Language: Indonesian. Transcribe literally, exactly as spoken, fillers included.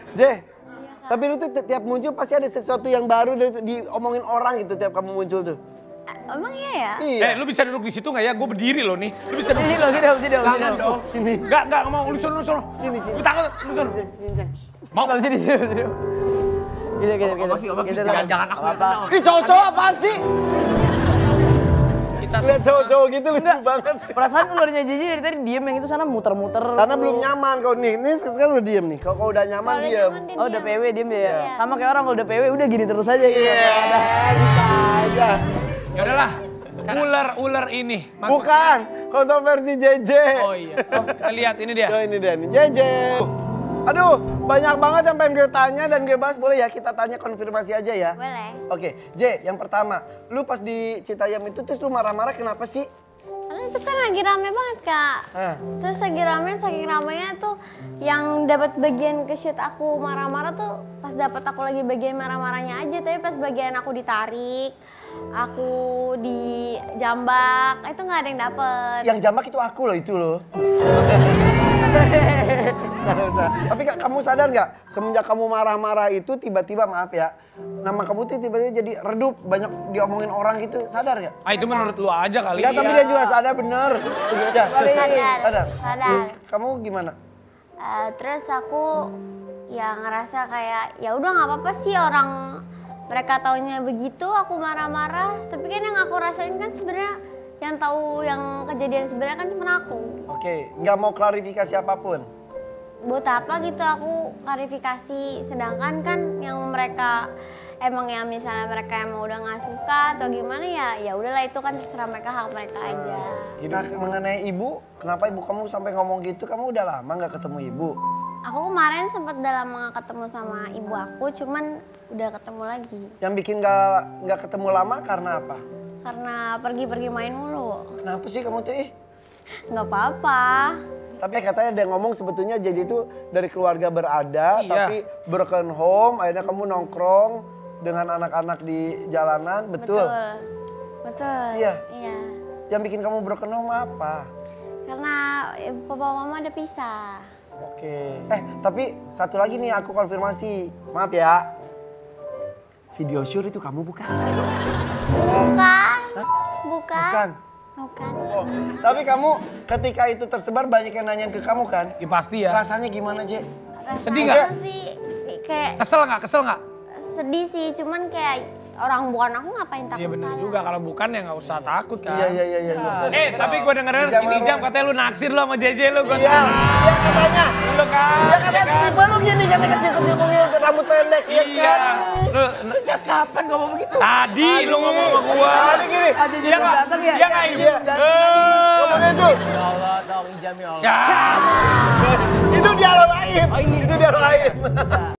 J, tapi lu tuh tiap muncul pasti ada sesuatu yang baru dari diomongin orang gitu tiap kamu muncul tuh. Emang iya ya? Iya. Eh, lu bisa duduk di situ nggak ya? Gue berdiri loh nih. Lu bisa duduk. Sini loh, sini dong, sini dong. Jangan dong. Sini. Enggak, enggak mau. Lu sono, lu sono. Sini, sini. Lu takut, lu sono. Mau? Mau sini, sini, sini. Gitu, gitu, gitu. Jangan, jangan aku yang kena. Ini cowok-cowok apaan sih? Kita Lihat cowok-cowok gitu lucu banget sih. Perasaan ularnya J J dari tadi diem yang itu sana muter-muter. Karena belum nyaman kau nih. Ini sekarang udah diem nih. Kalau kau udah nyaman Kalau diem. nyaman dia Oh udah P diam. W diem dia ya? Iya. Sama kayak orang kalau udah P W udah gini terus aja gitu. Iya, bisa aja. Ya udahlah. Ular-ular ini. Maksudnya- Bukan, kontroversi J J. Oh iya. Oh, kita lihat ini dia. Oh, ini dia nih, J J. Aduh, banyak banget yang pengen gue tanya dan gue bahas. Boleh ya kita tanya konfirmasi aja ya? Boleh. Oke, J, yang pertama. Lu pas di Citayam itu terus lu marah-marah kenapa sih? Karena itu kan lagi rame banget kak. Hah? Terus lagi rame, saking ramenya tuh yang dapat bagian ke shoot aku marah-marah tuh pas dapat aku lagi bagian marah-marahnya aja. Tapi pas bagian aku ditarik, aku dijambak, itu nggak ada yang dapet. Yang jambak itu aku loh, itu loh. Tapi Kak, kamu sadar nggak? Semenjak kamu marah-marah itu tiba-tiba, maaf ya, nama kamu tuh tiba-tiba jadi redup, banyak diomongin orang gitu, sadar nggak? Ah itu menurut lu aja kali. Enggak, tapi dia juga sadar bener. Sadar. Sadar. Sadar. Sadar. Terus kamu gimana? Eh, terus aku ya ngerasa kayak ya udah nggak apa-apa sih orang mereka taunya begitu aku marah-marah, tapi kan yang aku rasain kan sebenarnya yang tahu yang kejadian sebenarnya kan cuma aku. Oke, nggak mau klarifikasi apapun. Buat apa gitu aku klarifikasi, sedangkan kan yang mereka emang ya misalnya mereka emang udah nggak suka atau gimana ya ya udahlah itu kan terserah mereka, hak mereka aja. Nah, mengenai ibu, kenapa ibu kamu sampai ngomong gitu? Kamu udah lama nggak ketemu ibu? Aku kemarin sempat udah lama nggak ketemu sama ibu aku, cuman udah ketemu lagi. Yang bikin nggak nggak ketemu lama karena apa? Karena pergi-pergi main mulu. Kenapa sih kamu tuh ih? Nggak apa-apa. Tapi katanya ada yang ngomong sebetulnya jadi itu dari keluarga berada, Iya. tapi broken home, akhirnya kamu nongkrong dengan anak-anak di jalanan, betul? Betul. Betul. Iya. Iya. Yang bikin kamu broken home apa? Karena eh, papa mama udah pisah. Oke. Eh, tapi satu lagi nih aku konfirmasi. Maaf ya. Video shoot itu kamu bukan? Bukan. Hah? Bukan. Bukan. Bukan. Oh, tapi kamu ketika itu tersebar banyak yang nanyain ke kamu kan? Ya pasti ya. Rasanya gimana, J? Rasanya Sedih nggak? sih kayak Kesel nggak? Kesel nggak? sedih sih, cuman kayak orang bukan aku ngapain takut Iya bener saya. juga, kalau bukan ya nggak usah takut kan. Iya, iya, iya, iya. iya. Eh tapi gue denger-denger Jangan Cini Jam marah. katanya lu naksir lu sama J J lu. Gua Iya, tahu. iya katanya. Lu kan. Ya katanya tipe lu gini, katanya kecil-kecil punya rambut pendek. Iya. Ya kan? Lu Sejak kapan ngomong begitu? tadi lu ngomong sama gua. Tadi gini. Iya nggak? datang ya? Iya nggak? Im? Iya. Eh. Ngomongnya tuh. Ya Allah, dong Ijam ya Allah. Ya. Itu dialog lain. Itu dialog lain.